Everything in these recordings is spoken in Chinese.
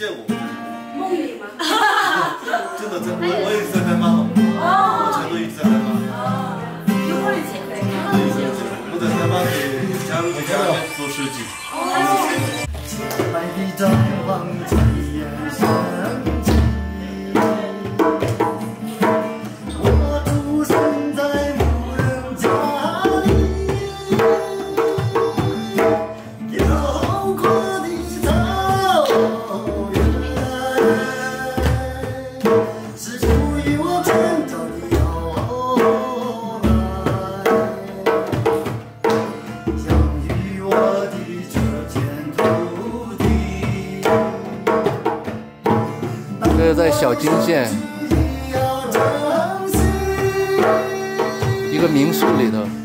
见过。 梦里吗？ 真的，我也一直在带妈妈。我成都一直在带妈。 有好的机会， 我在台湾给家里做设计。 这是在小金县一个民宿里头。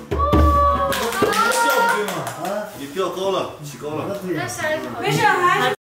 起高了， 没事，还是。